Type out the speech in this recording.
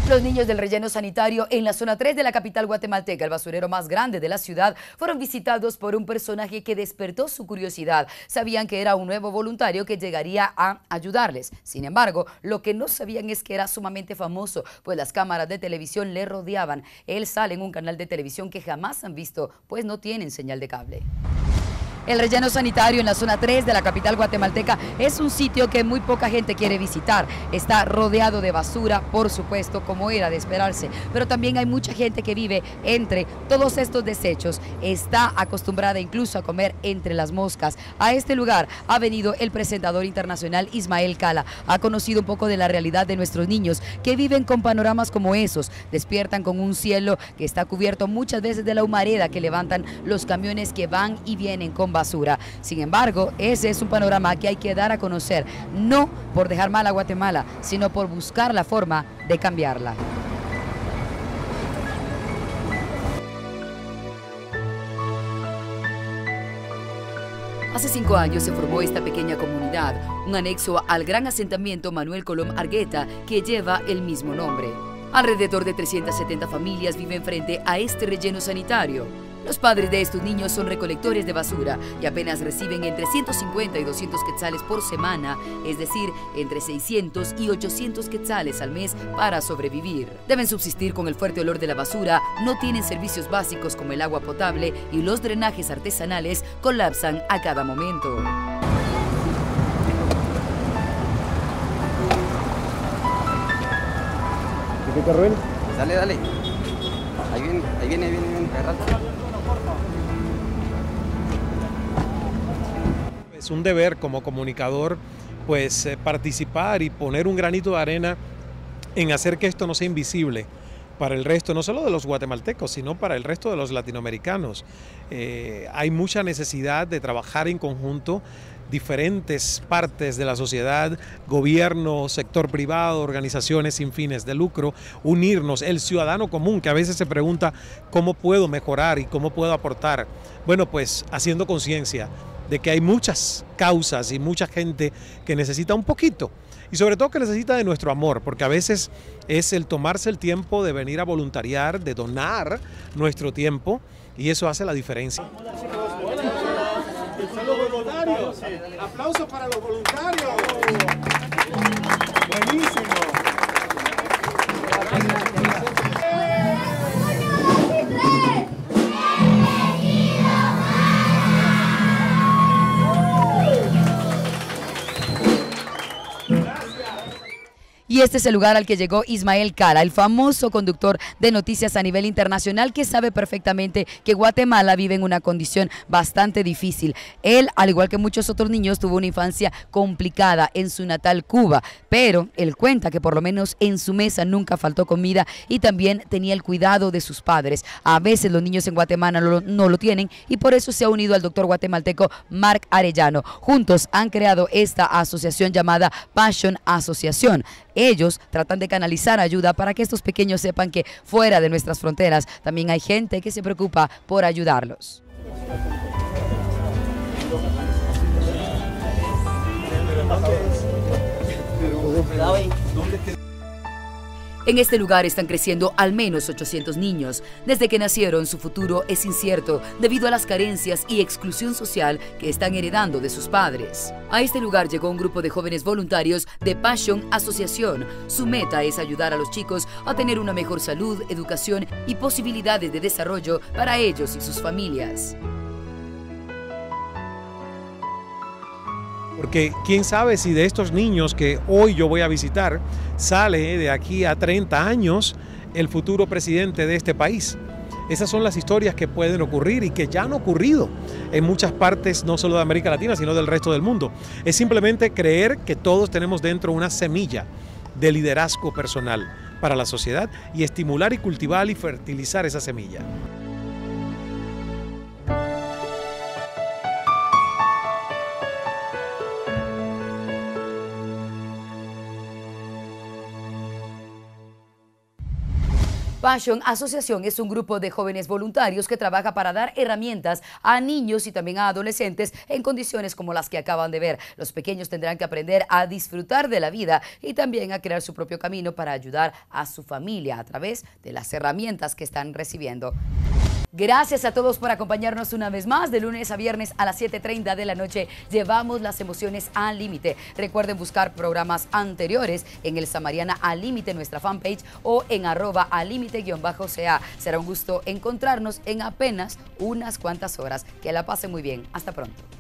Los niños del relleno sanitario en la zona 3 de la capital guatemalteca, el basurero más grande de la ciudad, fueron visitados por un personaje que despertó su curiosidad. Sabían que era un nuevo voluntario que llegaría a ayudarles. Sin embargo, lo que no sabían es que era sumamente famoso, pues las cámaras de televisión le rodeaban. Él sale en un canal de televisión que jamás han visto, pues no tienen señal de cable. El relleno sanitario en la zona 3 de la capital guatemalteca es un sitio que muy poca gente quiere visitar. Está rodeado de basura, por supuesto, como era de esperarse, pero también hay mucha gente que vive entre todos estos desechos. Está acostumbrada incluso a comer entre las moscas. A este lugar ha venido el presentador internacional Ismael Cala. Ha conocido un poco de la realidad de nuestros niños que viven con panoramas como esos. Despiertan con un cielo que está cubierto muchas veces de la humareda que levantan los camiones que van y vienen con basura. Sin embargo, ese es un panorama que hay que dar a conocer, no por dejar mal a Guatemala, sino por buscar la forma de cambiarla. Hace 5 años se formó esta pequeña comunidad, un anexo al gran asentamiento Manuel Colom Argueta que lleva el mismo nombre. Alrededor de 370 familias viven frente a este relleno sanitario. Los padres de estos niños son recolectores de basura y apenas reciben entre 150 y 200 quetzales por semana, es decir, entre 600 y 800 quetzales al mes para sobrevivir. Deben subsistir con el fuerte olor de la basura, no tienen servicios básicos como el agua potable y los drenajes artesanales colapsan a cada momento. ¿Qué Rubén? Dale, dale. Ahí viene, agarrate. Es un deber como comunicador, pues participar y poner un granito de arena en hacer que esto no sea invisible para el resto, no solo de los guatemaltecos, sino para el resto de los latinoamericanos. Hay mucha necesidad de trabajar en conjunto, diferentes partes de la sociedad, gobierno, sector privado, organizaciones sin fines de lucro, unirnos, el ciudadano común que a veces se pregunta cómo puedo mejorar y cómo puedo aportar. Bueno, pues haciendo conciencia de que hay muchas causas y mucha gente que necesita un poquito y sobre todo que necesita de nuestro amor, porque a veces es el tomarse el tiempo de venir a voluntariar, de donar nuestro tiempo y eso hace la diferencia. Son los voluntarios. Aplausos para los voluntarios. Buenísimo. Y este es el lugar al que llegó Ismael Cala, el famoso conductor de noticias a nivel internacional que sabe perfectamente que Guatemala vive en una condición bastante difícil. Él, al igual que muchos otros niños, tuvo una infancia complicada en su natal Cuba, pero él cuenta que por lo menos en su mesa nunca faltó comida y también tenía el cuidado de sus padres. A veces los niños en Guatemala no lo tienen y por eso se ha unido al doctor guatemalteco Marc Arellano. Juntos han creado esta asociación llamada Passion Asociación. Ellos tratan de canalizar ayuda para que estos pequeños sepan que fuera de nuestras fronteras también hay gente que se preocupa por ayudarlos. En este lugar están creciendo al menos 800 niños. Desde que nacieron, su futuro es incierto debido a las carencias y exclusión social que están heredando de sus padres. A este lugar llegó un grupo de jóvenes voluntarios de Passion Asociación. Su meta es ayudar a los chicos a tener una mejor salud, educación y posibilidades de desarrollo para ellos y sus familias. Porque quién sabe si de estos niños que hoy yo voy a visitar, sale de aquí a 30 años el futuro presidente de este país. Esas son las historias que pueden ocurrir y que ya han ocurrido en muchas partes, no solo de América Latina, sino del resto del mundo. Es simplemente creer que todos tenemos dentro una semilla de liderazgo personal para la sociedad y estimular y cultivar y fertilizar esa semilla. Passion Asociación es un grupo de jóvenes voluntarios que trabaja para dar herramientas a niños y también a adolescentes en condiciones como las que acaban de ver. Los pequeños tendrán que aprender a disfrutar de la vida y también a crear su propio camino para ayudar a su familia a través de las herramientas que están recibiendo. Gracias a todos por acompañarnos una vez más. De lunes a viernes a las 7:30 de la noche llevamos las emociones al límite. Recuerden buscar programas anteriores en el Samariana al Límite, nuestra fanpage, o en @alímite_ca. Será un gusto encontrarnos en apenas unas cuantas horas. Que la pasen muy bien. Hasta pronto.